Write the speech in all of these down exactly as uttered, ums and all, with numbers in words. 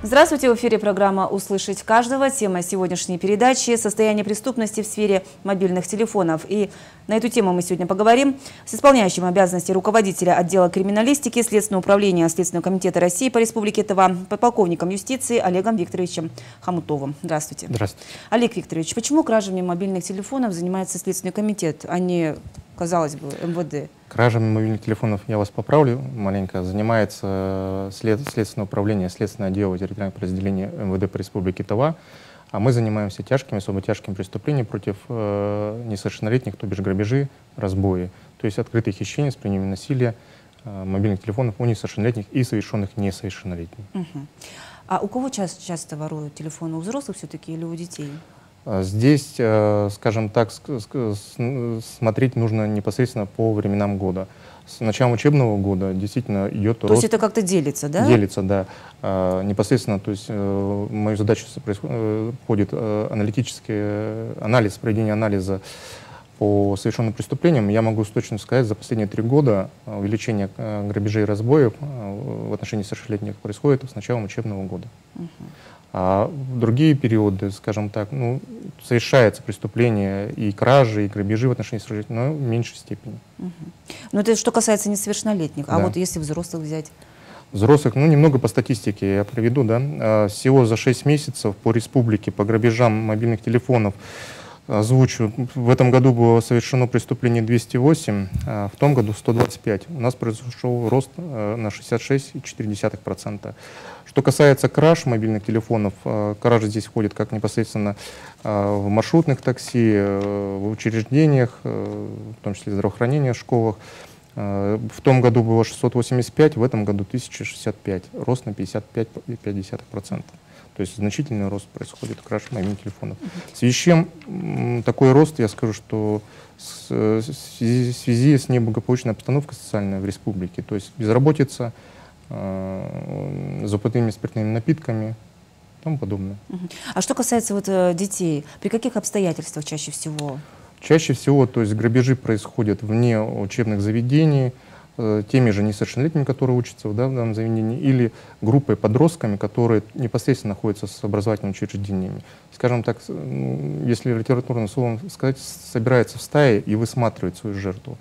Здравствуйте, в эфире программа «Услышать каждого». Тема сегодняшней передачи – состояние преступности в сфере мобильных телефонов. И на эту тему мы сегодня поговорим с исполняющим обязанности руководителя отдела криминалистики Следственного управления Следственного комитета России по Республике Тыва, подполковником юстиции Олегом Викторовичем Хомутовым. Здравствуйте. Здравствуйте. Олег Викторович, почему кражами мобильных телефонов занимается Следственный комитет, а не, казалось бы, эм вэ дэ? Кражами мобильных телефонов, я вас поправлю маленько, занимается след, Следственное управление, Следственное отдел территориального подразделения эм вэ дэ по Республике Тыва, а мы занимаемся тяжкими, особо тяжкими преступлениями против э, несовершеннолетних, то бишь грабежи, разбои, то есть открытые хищения с применением насилия э, мобильных телефонов у несовершеннолетних и совершенных несовершеннолетних. Угу. А у кого часто, часто воруют телефоны? У взрослых все-таки или у детей? Здесь, скажем так, смотреть нужно непосредственно по временам года. С начала учебного года действительно идет рост. То есть это как-то делится, да? Делится, да. Непосредственно, то есть в мою задачу входит аналитический анализ, проведение анализа по совершенным преступлениям. Я могу с точностью сказать, за последние три года увеличение грабежей и разбоев в отношении совершеннолетних происходит с начала учебного года. Угу. А в другие периоды, скажем так, ну, совершается преступление и кражи, и грабежи в отношении совершеннолетних, но в меньшей степени. Угу. Но это что касается несовершеннолетних. Да. А вот если взрослых взять? Взрослых, ну, немного по статистике я приведу, да. Всего за шесть месяцев по республике по грабежам мобильных телефонов, озвучу, в этом году было совершено преступление двести восемь, а в том году сто двадцать пять. У нас произошел рост на шестьдесят шесть целых четыре десятых процента. Что касается краж мобильных телефонов, кражи здесь входят как непосредственно в маршрутных такси, в учреждениях, в том числе здравоохранения, школах. В том году было шестьсот восемьдесят пять, в этом году тысяча шестьдесят пять, рост на пятьдесят пять целых пять десятых процента. То есть значительный рост происходит краж мобильных телефонов. В связи с чем такой рост, я скажу, что в связи, в связи с неблагополучной обстановкой социальной в республике, то есть безработица, э, запытыми спиртными напитками и тому подобное. А что касается вот, детей, при каких обстоятельствах чаще всего? Чаще всего, то есть грабежи происходят вне учебных заведений, теми же несовершеннолетними, которые учатся, да, в данном заведении, или группой подростками, которые непосредственно находятся с образовательными учреждениями. Скажем так, если литературным словом сказать, собирается в стае и высматривает свою жертву.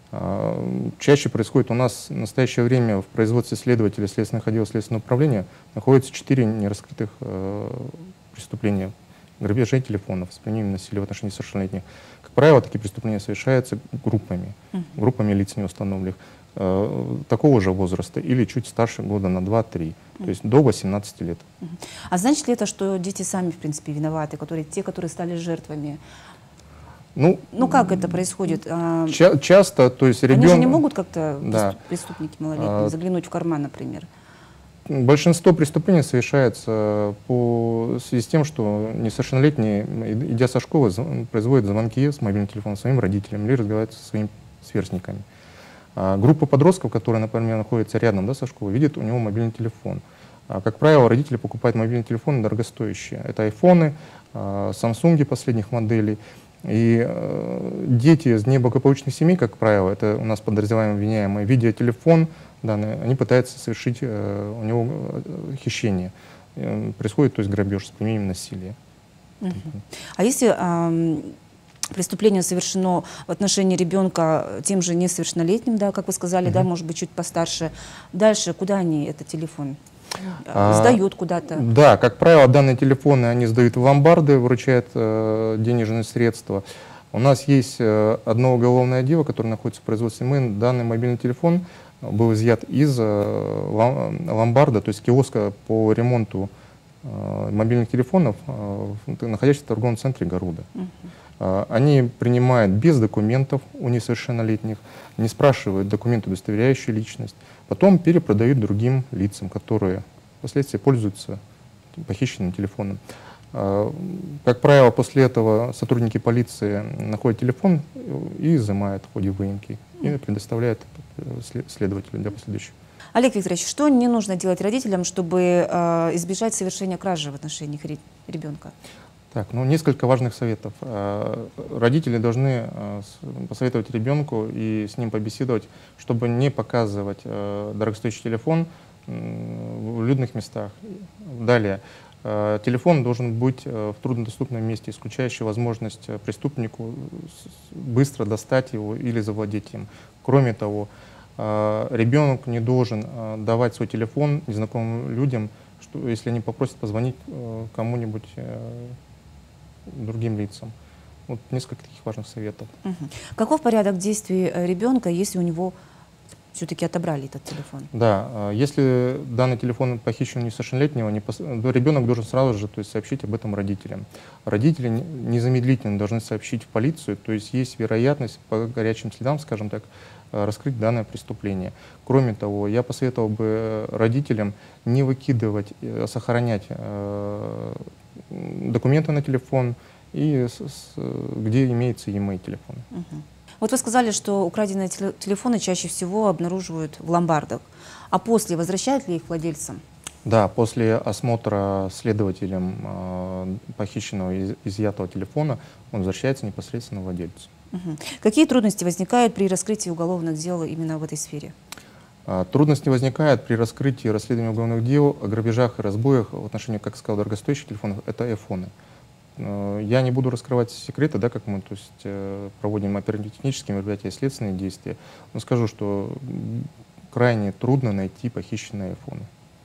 Чаще происходит у нас в настоящее время в производстве следователей следственных отделов Следственного управления находится четыре нераскрытых преступления грабежей телефонов с применением насилия в отношении совершеннолетних. Как правило, такие преступления совершаются группами, группами лиц неустановленных э, такого же возраста или чуть старше года на два-три, то есть до восемнадцати лет. А значит ли это, что дети сами, в принципе, виноваты, которые, те, которые стали жертвами? Ну, ну как это происходит? Ча часто, то есть ребенок... Они же не могут как-то, да, преступники малолетние, а, заглянуть в карман, например? Большинство преступлений совершается по в связи с тем, что несовершеннолетние, идя со школы, производят звонки с мобильным телефоном своим родителям или разговаривают со своими сверстниками. А группа подростков, которая, например, находится рядом, да, со школой, видит у него мобильный телефон. А, как правило, родители покупают мобильные телефоны дорогостоящие. Это айфоны, самсунги последних моделей. И э, дети из неблагополучных семей, как правило, это у нас подозреваемые обвиняемые, видя телефон данный, они пытаются совершить э, у него хищение. Э, происходит, то есть, грабеж с применением насилия. Uh-huh. А если э, преступление совершено в отношении ребенка тем же несовершеннолетним, да, как вы сказали, uh-huh. да, может быть, чуть постарше, дальше куда они этот телефон? Сдают куда-то? Да, как правило, данные телефоны они сдают в ломбарды, вручают э, денежные средства. У нас есть э, одно уголовное дело, которое находится в производстве. Мы данный мобильный телефон был изъят из э, ломбарда, то есть киоска по ремонту э, мобильных телефонов, э, находящихся в торговом центре Гаруда. Uh-huh. э, они принимают без документов у несовершеннолетних, не спрашивают документы, удостоверяющие личность. Потом перепродают другим лицам, которые впоследствии пользуются похищенным телефоном. Как правило, после этого сотрудники полиции находят телефон и изымают в ходе выемки и предоставляют следователю для последующего. Олег Викторович, что не нужно делать родителям, чтобы избежать совершения кражи в отношении ребенка? Так, ну, несколько важных советов. Родители должны посоветовать ребенку и с ним побеседовать, чтобы не показывать дорогостоящий телефон в людных местах. Далее. Телефон должен быть в труднодоступном месте, исключающий возможность преступнику быстро достать его или завладеть им. Кроме того, ребенок не должен давать свой телефон незнакомым людям, что, если они попросят позвонить кому-нибудь другим лицам. Вот несколько таких важных советов. Угу. Каков порядок действий ребенка, если у него все-таки отобрали этот телефон? Да, если данный телефон похищен у несовершеннолетнего, ребенок должен сразу же, то есть, сообщить об этом родителям. Родители незамедлительно должны сообщить в полицию, то есть есть вероятность по горячим следам, скажем так, раскрыть данное преступление. Кроме того, я посоветовал бы родителям не выкидывать, а сохранять э, документы на телефон и с, с, где имеется e-mail телефон. Угу. Вот вы сказали, что украденные телефоны чаще всего обнаруживают в ломбардах. А после возвращают ли их владельцам? Да, после осмотра следователем э, похищенного и изъятого телефона он возвращается непосредственно владельцу. Угу. Какие трудности возникают при раскрытии уголовных дел именно в этой сфере? Э, трудности возникают при раскрытии и расследовании уголовных дел о грабежах и разбоях в отношении, как сказал, дорогостоящих телефонов. Это айфоны. Я не буду раскрывать секреты, да, как мы то есть, проводим оперативно-технические мероприятия, следственные действия, но скажу, что крайне трудно найти похищенные айфоны.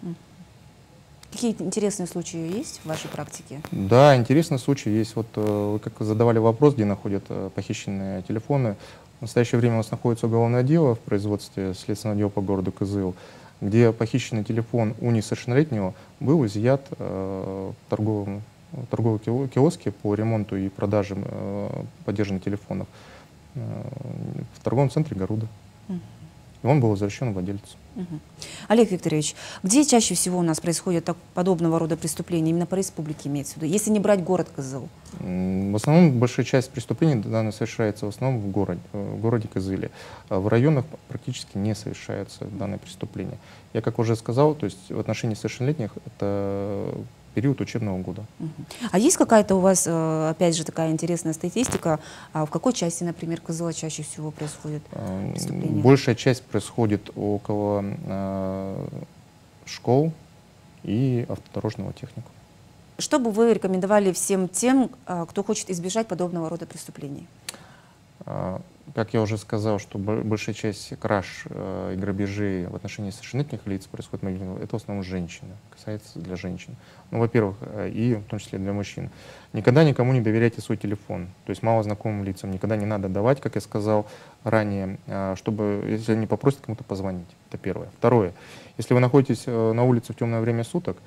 Какие интересные случаи есть в вашей практике? Да, интересные случаи есть. Вот вы как задавали вопрос, где находят похищенные телефоны. В настоящее время у нас находится уголовное дело в производстве следственного дела по городу Кызыл, где похищенный телефон у несовершеннолетнего был изъят э, торговым торговые киоски по ремонту и продаже э, подержанных телефонов э, в торговом центре Гаруда. Uh-huh. И он был возвращен владельцу. Uh-huh. Олег Викторович, где чаще всего у нас происходят так, подобного рода преступления, именно по республике имеется в виду, если не брать город Кызыл? В основном большая часть преступлений данная совершается в основном в городе, в городе Кызыле. В районах практически не совершаются данные преступления. Я, как уже сказал, то есть в отношении совершеннолетних это период учебного года. Uh-huh. А есть какая-то у вас, опять же, такая интересная статистика, в какой части, например, Кызыла чаще всего происходит преступление? Большая часть происходит около э, школ и автодорожного техникума. Что бы вы рекомендовали всем тем, кто хочет избежать подобного рода преступлений? Как я уже сказал, что большая часть краж и грабежей в отношении совершеннолетних лиц происходит, это в основном женщины, касается для женщин. Ну, во-первых, и в том числе для мужчин. Никогда никому не доверяйте свой телефон, то есть малознакомым лицам никогда не надо давать, как я сказал ранее, чтобы, если они попросят кому-то позвонить. Это первое. Второе, если вы находитесь на улице в темное время суток,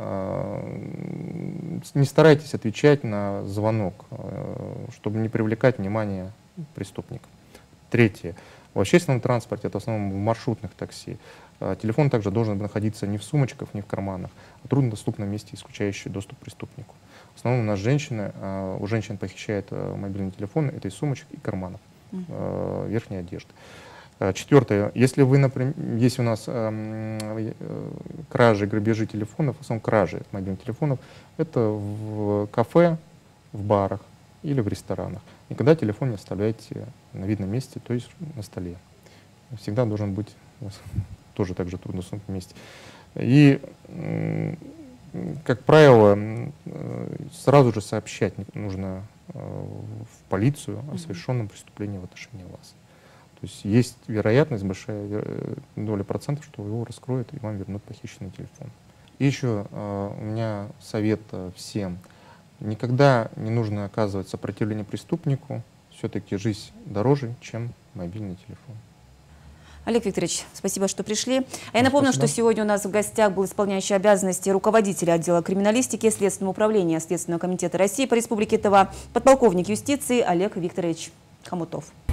не старайтесь отвечать на звонок, чтобы не привлекать внимание преступников. Третье. В общественном транспорте, это в основном в маршрутных такси, телефон также должен находиться не в сумочках, не в карманах, а в труднодоступном месте, исключающий доступ к преступнику. В основном у нас женщины, у женщин похищают мобильные телефоны, это из сумочек и карманов, uh-huh. верхней одежды. Четвертое. Если вы, например, есть у нас э, кражи, грабежи телефонов, в основном кражи мобильных телефонов, это в кафе, в барах или в ресторанах. Никогда телефон не оставляйте на видном месте, то есть на столе. Всегда должен быть тоже так же в труднодоступном месте. И, как правило, сразу же сообщать нужно в полицию о совершенном преступлении в отношении вас. То есть есть вероятность, большая доля процентов, что его раскроют и вам вернут похищенный телефон. И еще э, у меня совет всем. Никогда не нужно оказывать сопротивление преступнику. Все-таки жизнь дороже, чем мобильный телефон. Олег Викторович, спасибо, что пришли. А я напомню, спасибо. Что сегодня у нас в гостях был исполняющий обязанности руководителя отдела криминалистики Следственного управления Следственного комитета России по Республике Тыва, подполковник юстиции Олег Викторович Хомутов.